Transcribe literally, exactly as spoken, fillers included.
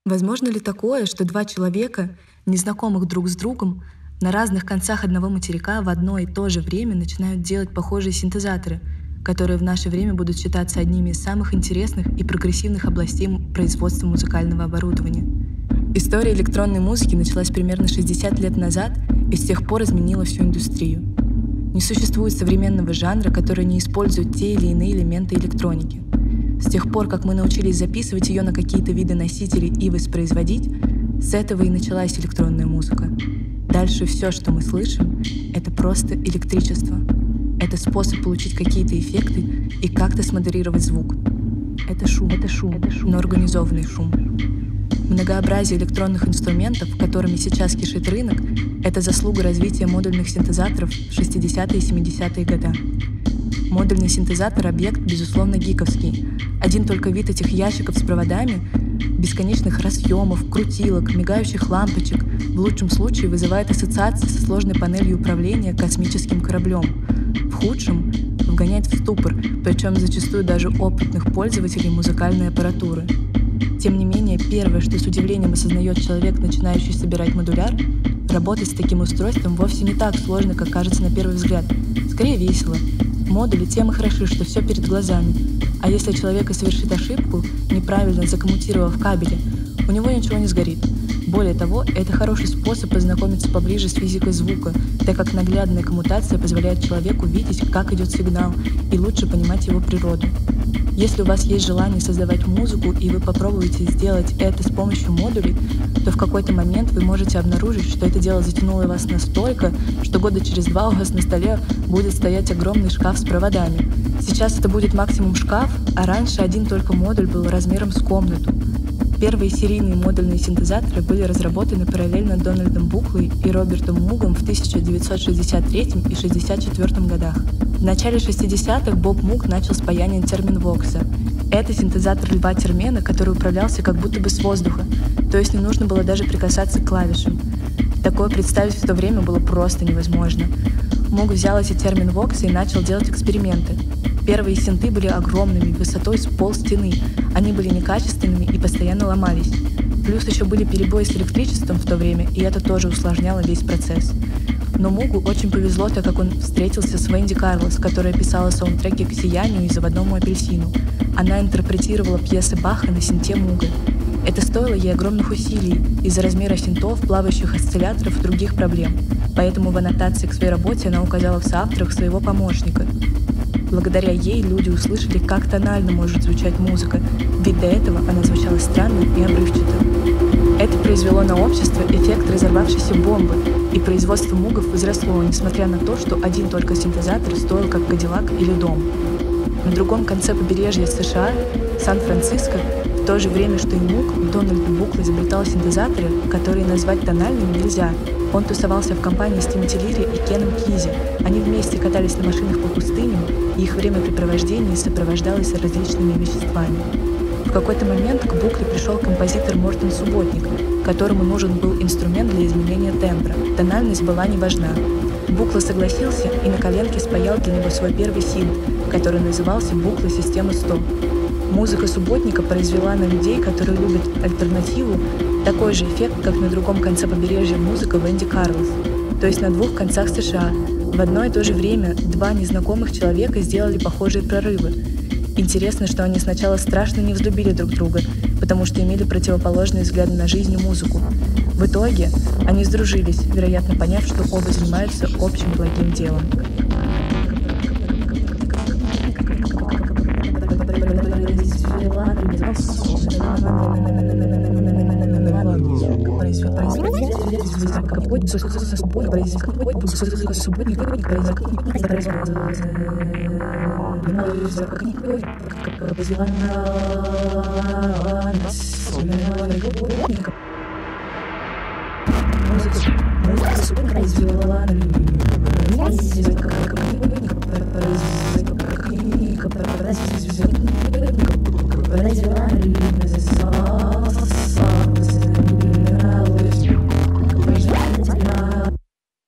Возможно ли такое, что два человека, незнакомых друг с другом, на разных концах одного материка в одно и то же время начинают делать похожие синтезаторы, которые в наше время будут считаться одними из самых интересных и прогрессивных областей производства музыкального оборудования? История электронной музыки началась примерно шестьдесят лет назад и с тех пор изменила всю индустрию. Не существует современного жанра, который не использует те или иные элементы электроники. С тех пор, как мы научились записывать ее на какие-то виды носителей и воспроизводить, с этого и началась электронная музыка. Дальше все, что мы слышим, это просто электричество. Это способ получить какие-то эффекты и как-то смодерировать звук. Это шум, это шум, это шум, но организованный шум. Многообразие электронных инструментов, которыми сейчас кишит рынок, это заслуга развития модульных синтезаторов в шестидесятые и семидесятые годы. Модульный синтезатор — объект, безусловно, гиковский. Один только вид этих ящиков с проводами, бесконечных разъемов, крутилок, мигающих лампочек в лучшем случае вызывает ассоциации со сложной панелью управления космическим кораблем. В худшем — вгоняет в ступор, причем зачастую даже опытных пользователей музыкальной аппаратуры. Тем не менее, первое, что с удивлением осознает человек, начинающий собирать модуляр, работать с таким устройством вовсе не так сложно, как кажется на первый взгляд. Скорее весело. Модули тем и хороши, что все перед глазами. А если человек и совершит ошибку, неправильно закоммутировав кабели, у него ничего не сгорит. Более того, это хороший способ познакомиться поближе с физикой звука, так как наглядная коммутация позволяет человеку видеть, как идет сигнал, и лучше понимать его природу. Если у вас есть желание создавать музыку, и вы попробуете сделать это с помощью модулей, то в какой-то момент вы можете обнаружить, что это дело затянуло вас настолько, что года через два у вас на столе будет стоять огромный шкаф с проводами. Сейчас это будет максимум шкаф, а раньше один только модуль был размером с комнату. Первые серийные модульные синтезаторы были разработаны параллельно Дональдом Буклой и Робертом Мугом в тысяча девятьсот шестьдесят третьем и шестьдесят четвёртом годах. В начале шестидесятых Боб Муг начал с паяния терминвокса. Это синтезатор Льва Термена, который управлялся как будто бы с воздуха, то есть не нужно было даже прикасаться к клавишам. Такое представить в то время было просто невозможно. Муг взял эти терминвоксы и начал делать эксперименты. Первые синты были огромными, высотой с полстены. Они были некачественными и постоянно ломались. Плюс еще были перебои с электричеством в то время, и это тоже усложняло весь процесс. Но Мугу очень повезло, так как он встретился с Венди Карлос, которая писала саундтреки к «Сиянию» и «Заводному апельсину». Она интерпретировала пьесы Баха на синте Муга. Это стоило ей огромных усилий из-за размера синтов, плавающих осцилляторов и других проблем. Поэтому в аннотации к своей работе она указала в соавторах своего помощника. Благодаря ей люди услышали, как тонально может звучать музыка, ведь до этого она звучала странно и обрывчато. Это произвело на общество эффект разорвавшейся бомбы, и производство мугов возросло, несмотря на то, что один только синтезатор стоил как Кадиллак или дом. На другом конце побережья США, Сан-Франциско, в то же время, что и Муг, Дональд Букла изобретал синтезаторы, которые назвать тональными нельзя. Он тусовался в компании с Тимоти Лири и Кеном Кизи. Они вместе катались на машинах по пустыням, и их времяпрепровождение сопровождалось различными веществами. В какой-то момент к Букле пришел композитор Мортен Субботник, которому нужен был инструмент для изменения тембра. Тональность была не важна. Букла согласился и на коленке спаял для него свой первый синт, который назывался «Букла Система сто». Музыка Субботника произвела на людей, которые любят альтернативу, такой же эффект, как на другом конце побережья музыка Венди Карлос, то есть на двух концах США. В одно и то же время два незнакомых человека сделали похожие прорывы. Интересно, что они сначала страшно не взлюбили друг друга, потому что имели противоположные взгляды на жизнь и музыку. В итоге они сдружились, вероятно, поняв, что оба занимаются общим благим делом. Музыка